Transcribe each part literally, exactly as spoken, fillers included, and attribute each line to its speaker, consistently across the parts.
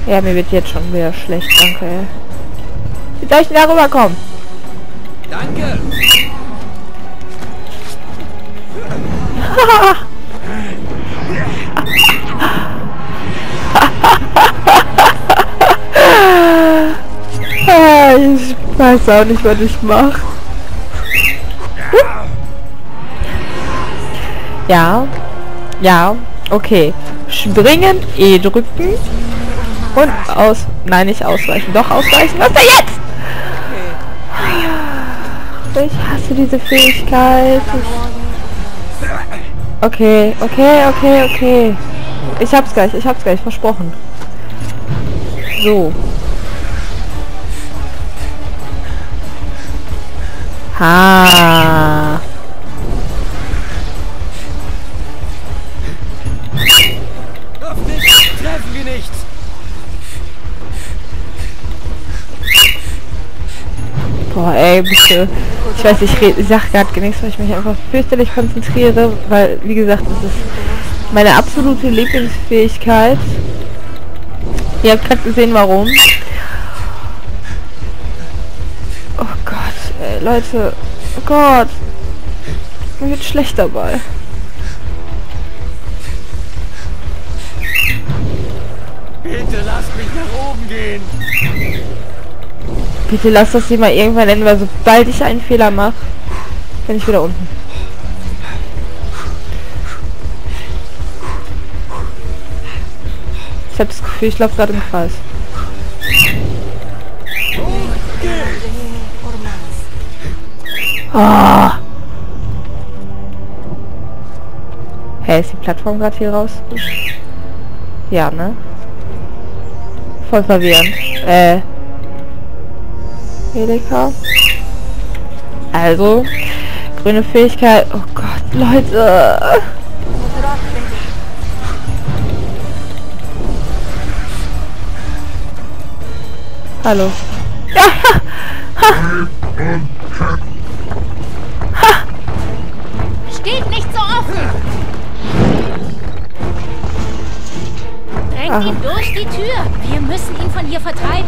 Speaker 1: Ja, mir wird jetzt schon wieder schlecht, danke. Ey. Wie soll ich denn da rüberkommen?
Speaker 2: Danke!
Speaker 1: Ich weiß auch nicht, was ich mache. Ja. Ja. Okay. Springen, E drücken. Und aus... Nein, nicht ausweichen. Doch, ausweichen. Was ist denn jetzt? Ich hasse diese Fähigkeit. Okay, okay, okay, okay. Ich hab's gleich, ich hab's gleich, versprochen. So. Ha.
Speaker 2: Hoffentlich treffen wir nichts.
Speaker 1: Boah, ey, bitte. Ich weiß, ich, red, ich sag gerade nichts, weil ich mich einfach fürchterlich konzentriere, weil, wie gesagt, das ist meine absolute Lieblingsfähigkeit. Ihr habt gerade gesehen, warum. Oh Gott, ey, Leute. Oh Gott. Mir wird schlecht dabei.
Speaker 2: Bitte lasst mich nach oben gehen.
Speaker 1: Bitte lass das hier mal irgendwann enden, weil sobald ich einen Fehler mache, bin ich wieder unten. Ich habe das Gefühl, ich laufe gerade im Kreis. Oh. Hey, ist die Plattform gerade hier raus? Ja, ne? Voll verwirrend. Äh. Helika. Also, grüne Fähigkeit. Oh Gott, Leute. Hallo. Ja. Ha. Ha.
Speaker 3: Steht nicht so offen. Drängt
Speaker 1: Aha.
Speaker 3: ihn durch die Tür. Wir müssen ihn von hier vertreiben.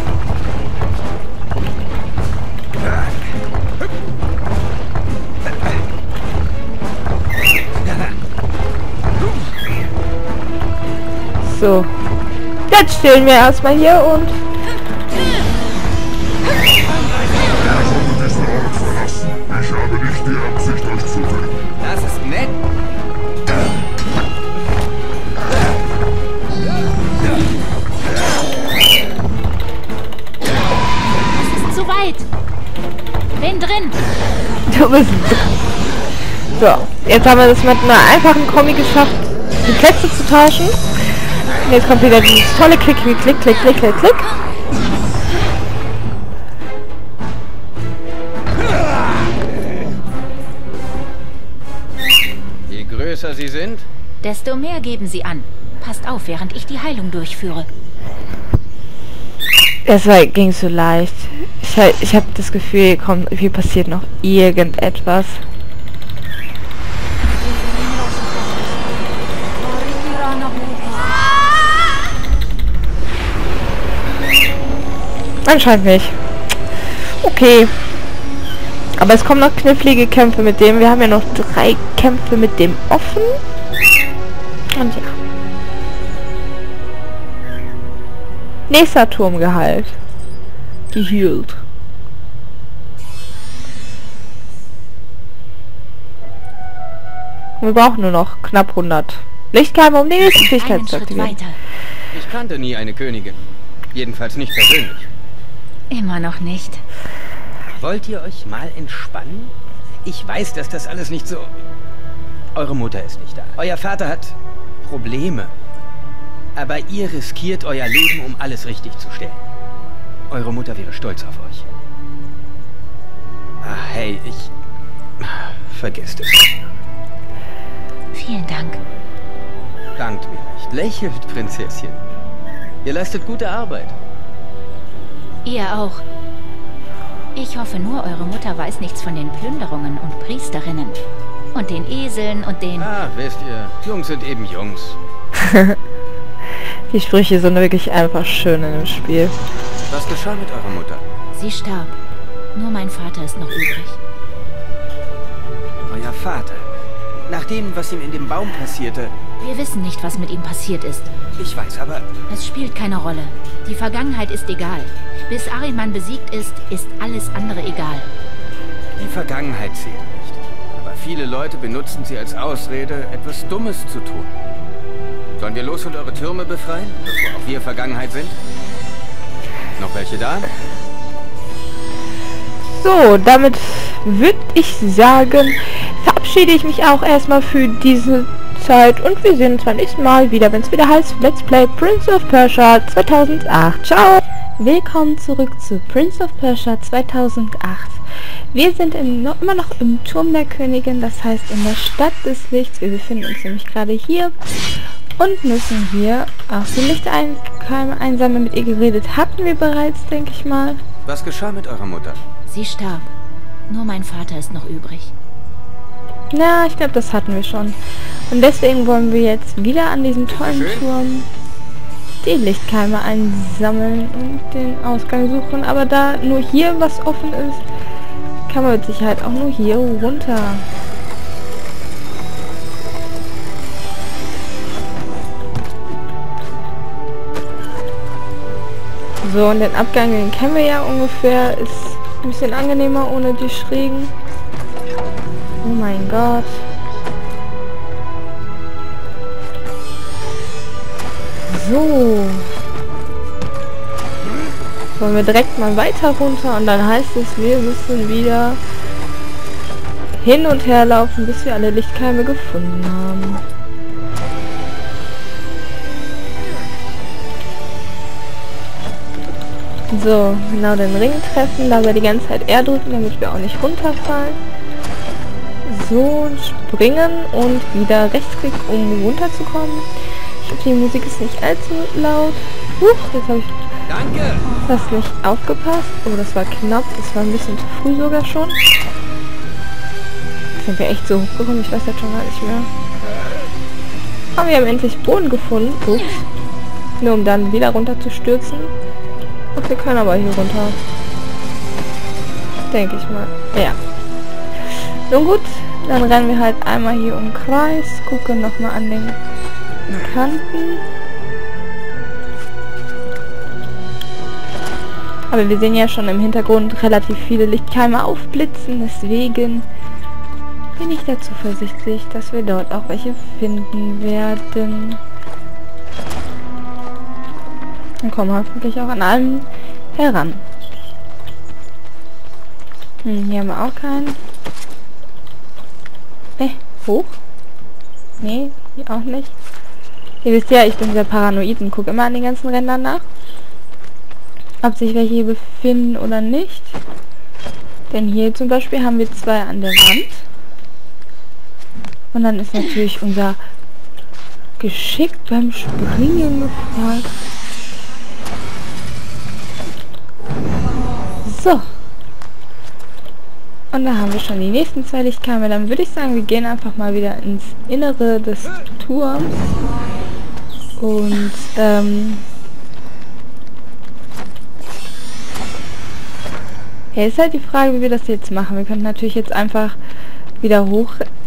Speaker 1: So. Jetzt stehen wir erstmal hier und...
Speaker 4: Ich habe nicht die Absicht, euch zu töten.
Speaker 2: Das ist nett.
Speaker 3: Es ist zu weit. Bin drin.
Speaker 1: Du bist... So, jetzt haben wir das mit einer einfachen Kombi geschafft, die Plätze zu tauschen. Und jetzt kommt wieder dieses tolle Klick, Klick, Klick, Klick, Klick, Klick, Klick.
Speaker 2: Je größer sie sind,
Speaker 3: Desto mehr geben sie an. Passt auf, während ich die Heilung durchführe.
Speaker 1: Das war, ging so leicht. Ich, ich habe das Gefühl, hier, kommt, hier passiert noch irgendetwas. Anscheinend nicht. Okay. Aber es kommen noch knifflige Kämpfe mit dem. Wir haben ja noch drei Kämpfe mit dem offen. Und ja. Nächster Turmgehalt. Gehealt. Wir brauchen nur noch knapp hundert Lichtkeime, um die nächste Fähigkeit
Speaker 3: Einen
Speaker 1: zu
Speaker 3: Schritt
Speaker 1: aktivieren.
Speaker 3: weiter.
Speaker 2: ich kannte nie eine Königin. Jedenfalls nicht persönlich.
Speaker 3: Immer noch nicht.
Speaker 2: Wollt ihr euch mal entspannen? Ich weiß, dass das alles nicht so... Eure Mutter ist nicht da. Euer Vater hat Probleme. Aber ihr riskiert euer Leben, um alles richtig zu stellen. Eure Mutter wäre stolz auf euch. Ah, hey, ich... Vergesst es.
Speaker 3: Vielen Dank.
Speaker 2: Dankt mir nicht. Lächelt, Prinzesschen. Ihr leistet gute Arbeit.
Speaker 3: Ihr auch. Ich hoffe nur, eure Mutter weiß nichts von den Plünderungen und Priesterinnen. Und den Eseln und den...
Speaker 2: Ah, wisst ihr, Jungs sind eben Jungs.
Speaker 1: Die Sprüche sind wirklich einfach schön in dem Spiel.
Speaker 2: Was geschah mit eurer Mutter?
Speaker 3: Sie starb. Nur mein Vater ist noch übrig.
Speaker 2: Euer Vater. Nach dem, was ihm in dem Baum passierte.
Speaker 3: Wir wissen nicht, was mit ihm passiert ist.
Speaker 2: Ich weiß, aber...
Speaker 3: Es spielt keine Rolle. Die Vergangenheit ist egal. Bis Ahriman besiegt ist, ist alles andere egal.
Speaker 2: Die Vergangenheit zählt nicht. Aber viele Leute benutzen sie als Ausrede, etwas Dummes zu tun. Sollen wir los und eure Türme befreien, bevor auch wir Vergangenheit sind? Noch welche da?
Speaker 1: So, damit würde ich sagen, verabschiede ich mich auch erstmal für diese Zeit und wir sehen uns beim nächsten Mal wieder, wenn es wieder heißt Let's Play Prince of Persia zweitausendacht. Ciao! Willkommen zurück zu Prince of Persia zweitausendacht. Wir sind im, noch, immer noch im Turm der Königin, das heißt in der Stadt des Lichts. Wir befinden uns nämlich gerade hier und müssen hier auch die Lichtkeime einsammeln. Mit ihr geredet hatten wir bereits, denke ich mal.
Speaker 2: Was geschah mit eurer Mutter?
Speaker 3: Sie starb. Nur mein Vater ist noch übrig.
Speaker 1: Na, ich glaube, das hatten wir schon. Und deswegen wollen wir jetzt wieder an diesem tollen Turm die Lichtkeime einsammeln und den Ausgang suchen. Aber da nur hier was offen ist, kann man mit Sicherheit auch nur hier runter. So, und den Abgang, den kennen wir ja ungefähr. Ist ein bisschen angenehmer ohne die schrägen. Oh mein Gott. So. Wollen wir direkt mal weiter runter und dann heißt es, wir müssen wieder hin und her laufen, bis wir alle Lichtkeime gefunden haben. So, genau den Ring treffen, dabei die ganze Zeit R drücken, damit wir auch nicht runterfallen. So, springen und wieder Rechtsklick, um runterzukommen. Ich hoffe, die Musik ist nicht allzu laut. Huch, jetzt habe ich
Speaker 2: Danke.
Speaker 1: fast nicht aufgepasst. Oh, das war knapp. Das war ein bisschen zu früh sogar schon. Sind wir echt so hochgekommen? Ich weiß jetzt schon gar nicht mehr. Aber wir haben endlich Boden gefunden. Ups. Nur um dann wieder runter zu stürzen. Und wir können aber hier runter. Denke ich mal. Ja. Nun gut, dann rennen wir halt einmal hier um den Kreis. Gucken nochmal an den Kanten. Aber wir sehen ja schon im Hintergrund relativ viele Lichtkeime aufblitzen. Deswegen bin ich da zuversichtlich, dass wir dort auch welche finden werden. Und kommen hoffentlich auch an allem heran. Hm, hier haben wir auch keinen. Eh, hoch? Nee, hier auch nicht. Ihr wisst ja, ich bin sehr paranoid und gucke immer an den ganzen Rändern nach. Ob sich welche hier befinden oder nicht. Denn hier zum Beispiel haben wir zwei an der Wand. Und dann ist natürlich unser Geschick beim Springen gefragt. So. Und da haben wir schon die nächsten zwei Lichtkeime. Dann würde ich sagen, wir gehen einfach mal wieder ins Innere des Turms. Und, ähm... ja, ist halt die Frage, wie wir das jetzt machen. Wir könnten natürlich jetzt einfach wieder hoch...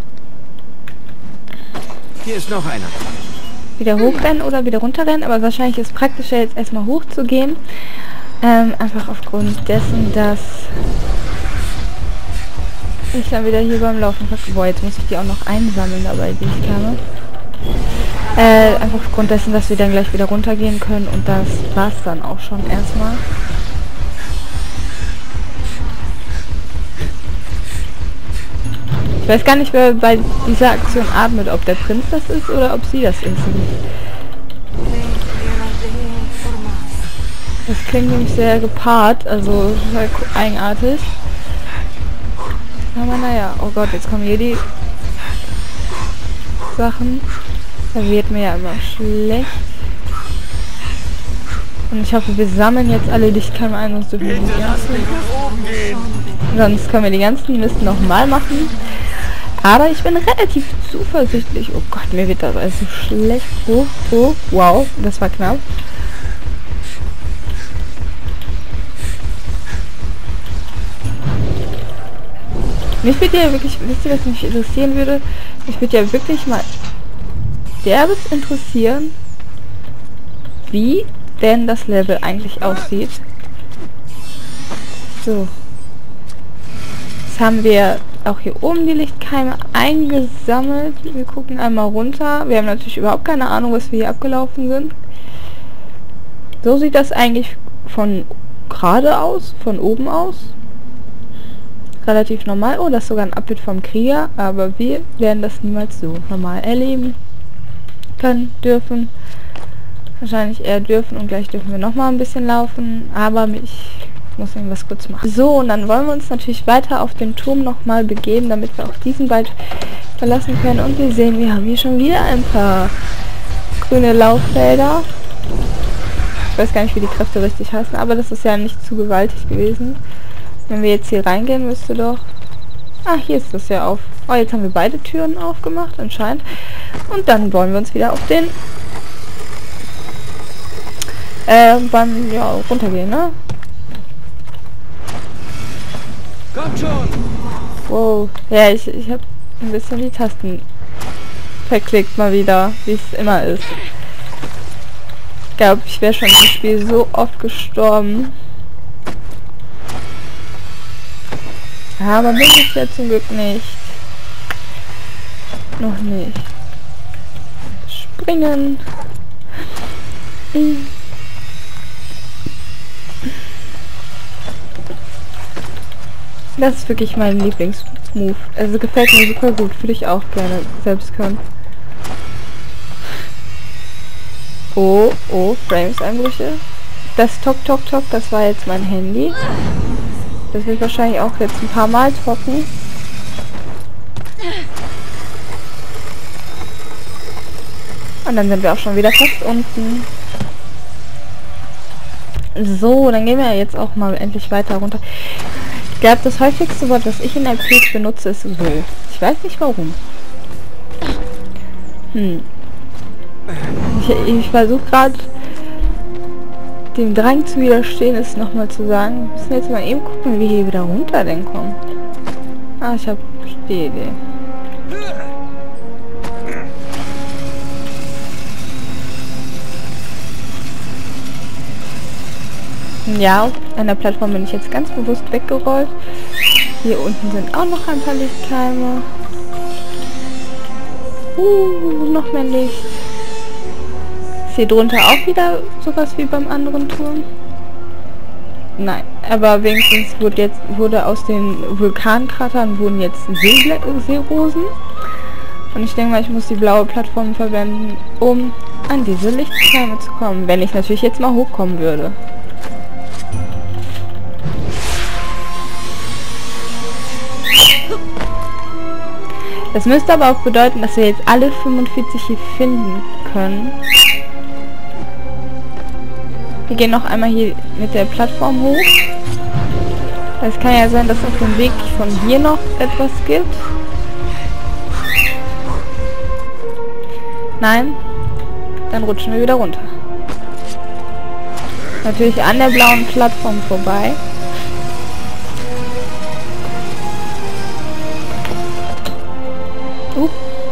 Speaker 2: Hier ist noch einer.
Speaker 1: Wieder hochrennen oder wieder runterrennen. Aber wahrscheinlich ist es praktischer, jetzt erstmal hoch zu gehen. Ähm, einfach aufgrund dessen, dass ich dann wieder hier beim Laufen fast... Boah, jetzt muss ich die auch noch einsammeln dabei, die ich kann. Äh, einfach aufgrund dessen, dass wir dann gleich wieder runtergehen können und das war's dann auch schon erstmal. Ich weiß gar nicht, wer bei dieser Aktion atmet, ob der Prinz das ist oder ob sie das ist. Das klingt nämlich sehr gepaart, also sehr eigenartig. Aber naja, oh Gott, jetzt kommen hier die Sachen. Da wird mir ja immer schlecht. Und ich hoffe, wir sammeln jetzt alle Lichtkeime ein, sonst dürfen wir die ganzen... Sonst können wir die ganzen Mist nochmal machen. Aber ich bin relativ zuversichtlich. Oh Gott, mir wird das also schlecht. Oh, oh, wow, das war knapp. Mich würde ja wirklich, wisst ihr, was mich interessieren würde? Mich würde ja wirklich mal derbes interessieren, wie denn das Level eigentlich aussieht. So. Jetzt haben wir auch hier oben die Lichtkeime eingesammelt. Wir gucken einmal runter. Wir haben natürlich überhaupt keine Ahnung, was wir hier abgelaufen sind. So sieht das eigentlich von gerade aus, von oben aus. Relativ normal. Oh, das ist sogar ein Abbild vom Krieger, aber wir werden das niemals so normal erleben können, dürfen. Wahrscheinlich eher dürfen und gleich dürfen wir noch mal ein bisschen laufen, aber ich muss irgendwas kurz machen. So, und dann wollen wir uns natürlich weiter auf den Turm noch mal begeben, damit wir auch diesen bald verlassen können. Und wir sehen, wir haben hier schon wieder ein paar grüne Lauffelder. Ich weiß gar nicht, wie die Kräfte richtig heißen, aber das ist ja nicht zu gewaltig gewesen. Wenn wir jetzt hier reingehen, müsste doch... Ah, hier ist das ja auf. Oh, jetzt haben wir beide Türen aufgemacht, anscheinend. Und dann wollen wir uns wieder auf den... Äh, beim... Ja, runtergehen, ne?
Speaker 2: Kommt schon!
Speaker 1: Wow. Ja, ich, ich habe ein bisschen die Tasten verklickt mal wieder, wie es immer ist. Ich glaube, ich wäre schon im Spiel so oft gestorben. Aber bin ich ja zum Glück nicht. Noch nicht. Springen. Das ist wirklich mein Lieblingsmove. Also gefällt mir super gut. Würde ich auch gerne selbst können. Oh, oh, Frames-Einbrüche. Das Tok Tok Tok, das war jetzt mein Handy. Das wird wahrscheinlich auch jetzt ein paar Mal trocken. Und dann sind wir auch schon wieder fast unten. So, dann gehen wir jetzt auch mal endlich weiter runter. Ich glaube, das häufigste Wort, das ich in der Page benutze, ist so. Ich weiß nicht warum. Hm. Ich, ich versuche gerade dem Drang zu widerstehen, ist nochmal zu sagen. Wir müssen jetzt mal eben gucken, wie wir hier wieder runter denn kommen. Ah, ich habe die Idee. Ja, an der Plattform bin ich jetzt ganz bewusst weggerollt. Hier unten sind auch noch ein paar Lichtkeime. Uh, noch mehr Licht. Ist hier drunter auch wieder sowas wie beim anderen Turm? Nein, aber wenigstens wurde jetzt wurde aus den Vulkankratern wurden jetzt Seeble Seerosen. Und ich denke mal, ich muss die blaue Plattform verwenden, um an diese Lichtkeime zu kommen. Wenn ich natürlich jetzt mal hochkommen würde. Das müsste aber auch bedeuten, dass wir jetzt alle fünfundvierzig hier finden können. Wir gehen noch einmal hier mit der Plattform hoch. Es kann ja sein, dass auf dem Weg von hier noch etwas gibt. Nein, dann rutschen wir wieder runter. Natürlich an der blauen Plattform vorbei. Uh.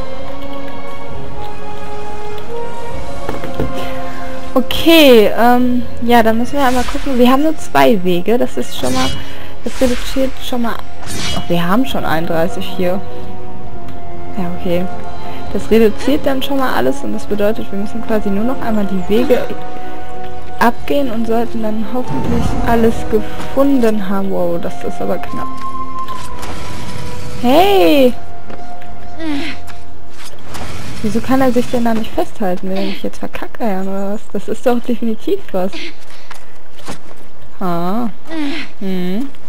Speaker 1: Okay, ähm, ja, dann müssen wir einmal gucken. Wir haben nur zwei Wege, das ist schon mal, das reduziert schon mal, ach, wir haben schon einunddreißig hier. Ja, okay. Das reduziert dann schon mal alles und das bedeutet, wir müssen quasi nur noch einmal die Wege abgehen und sollten dann hoffentlich alles gefunden haben. Wow, das ist aber knapp. Hey! Wieso kann er sich denn da nicht festhalten, wenn ich jetzt verkacke oder was? Das ist doch definitiv was. Ah. Hm.